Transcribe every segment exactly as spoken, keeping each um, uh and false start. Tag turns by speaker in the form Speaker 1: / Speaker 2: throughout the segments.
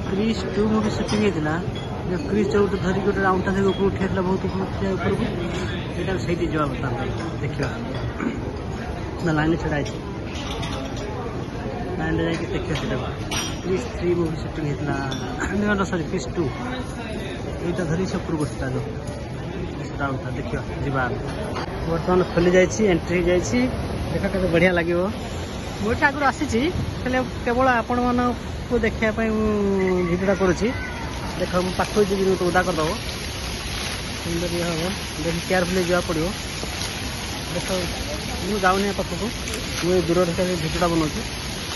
Speaker 1: Chris two movie suiting होता जो Chris जो गोटे धरिक गोटे राउंड टा ऊपर उठेगा बहुत ऊपर को यहाँ से जा देखा ना लाइन छड़ा लाइन जाकि देखिए क्रिस थ्री मूवी सुटिंग होता सरी क्रिस टू यहाँ धरी से ऊपर उठता जो राउंड था देखिए जा बर्तमान खोली जाइए एंट्री जाइए देखा के बढ़िया लगे मुझे आगुरी आसी केवल आपण को देखापी भिडियोटा करुँची देख मुझे पाख जी तो उदा करदेव सुंदर ये हम देख केयरफुली जा पड़ो देख मुझे जाऊनी पाखक मुझे दूर भिडियोटा बनाऊँ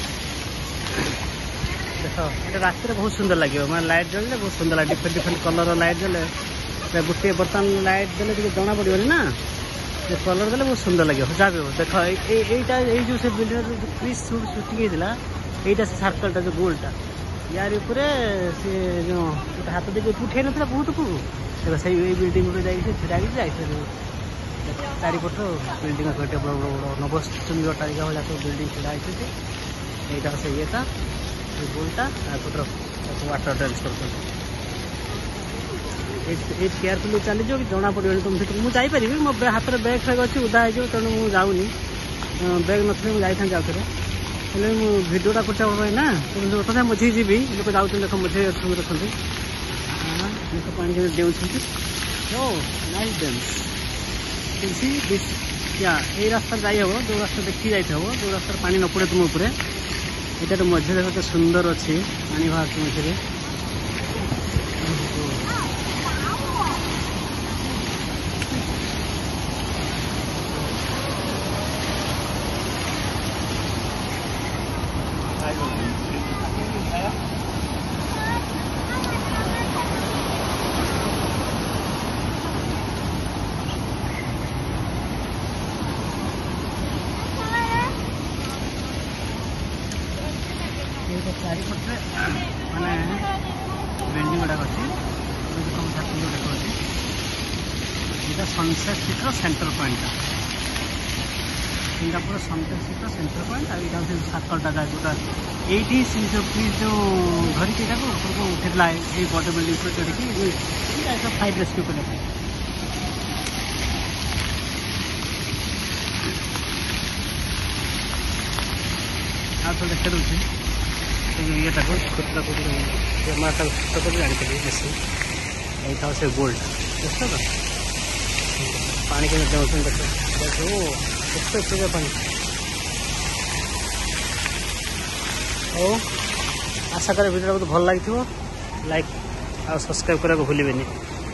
Speaker 1: देख ये रात बहुत सुंदर लगे मैं लाइट जल्ले बहुत सुंदर लगे डिफरेंट डिफरेंट कलर लाइट जल्ले गोटे बर्तमान लाइट देले जना पड़ोनी ना कलर देले बहुत सुंदर लगे जहाँ भी हो देख यहीटा ये जो से बिल्डिंग क्रिस सुटिंग होता यहीटा से सर्कलटा जो गोलटा यार ऊपर सी जो हाथ देखिए उठे ना बहुत को देख से बिल्डिंग गुटे जाए चारिपट बिल्डिंग बड़ बड़ बड़ नवस्तुंग टाइप भाया सब बिल्डिंग छड़ा यहीटा से येटा गोलटा वाटर डांस कर केयरफुली चलीज कि जना पड़ो तुम भर मुझे जापर मो हाथ में बैग फैग अच्छी उदा हो तेणु मुझे जाऊनी बैग नी मुझे जाइए आउे हेल्ले भिडियोटा कर ना तथा मझे जी लोक जाऊँ देख मझे देखते लोक पानी डेउंट नाइस डांस या ये रास्ता जाई हम जो रास्ता देखी जाइए जो रास्ता पानी न पड़े तुम उपर यहाँ तो मझे देख सुंदर अच्छी पानी बाहर मझे चारिपटे माने बिल्डिंग गुड़ाक अच्छी देखा सनसेट सिटर सेंटर पॉइंट सिंगापुर सनसेट सिटर सेंटर पॉइंट यहाँ से सर्कलटा जाए जोटा ये जो प्लीज जो धरिकी ऊपर उठेगा ये बड़ बिल्डिंग पर चढ़ी फायर रेस्क्यू करने तो देखा दूसरी ये खुदरा खुद मार्टा छोट जानी बेसी यहाँ से गोल्ड देख तो पानी के देख देखो पानी ओ आशा करे वीडियो बहुत भल लगी लाइक और सब्सक्राइब करने को भूलें।